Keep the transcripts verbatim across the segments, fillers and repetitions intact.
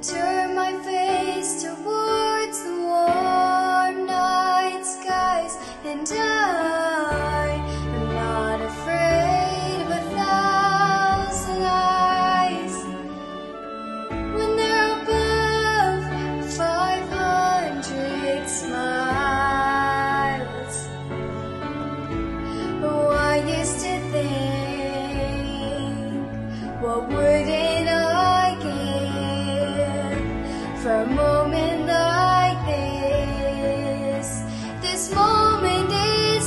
turn my face towards the warm night skies, and I am not afraid of a thousand eyes. When they're above five hundred smiles, oh, I used to think, what wouldn't I give for a moment like this? This moment is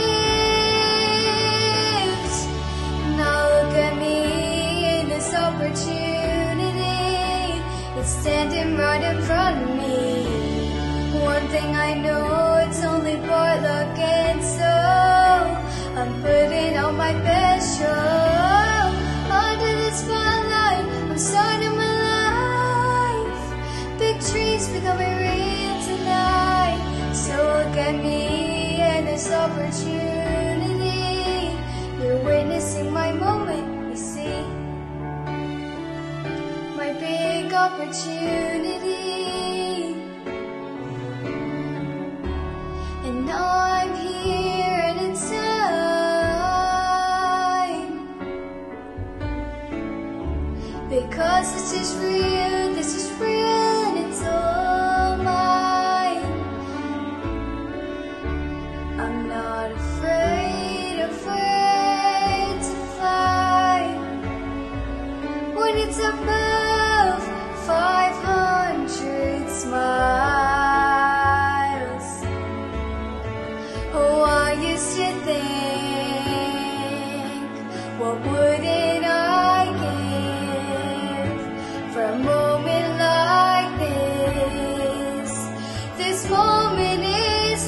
gift. Now look at me in this opportunity. It's standing right in front of me. One thing I know, it's only part luck, and so I'm putting on my best show. Under the spotlight, I'm starting my life. Big dreams becoming real tonight. So look at me and this opportunity. You're witnessing my moment, you see. My big opportunity. And now I'm here and it's time, because this is real, this is real, and it's all mine. I'm not afraid, afraid to fly. When it's above five hundred smiles, oh, I used to think, what wouldn't I give for a moment like this? This moment is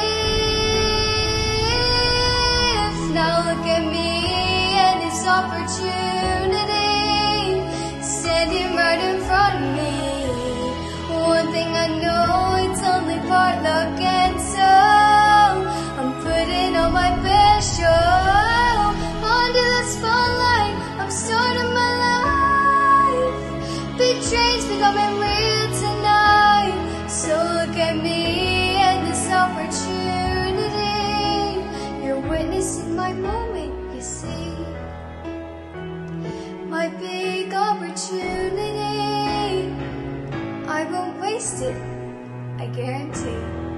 gift. Now look at me and this opportunity, standing right in front of me. One thing I know, it's only part luck, and so I'm putting on my best show. Under the spotlight, I'm starting my life. Big dreams becoming real tonight. So look at me and this opportunity. You're witnessing my moment, you see. My big opportunity. I won't waste it, I guarantee.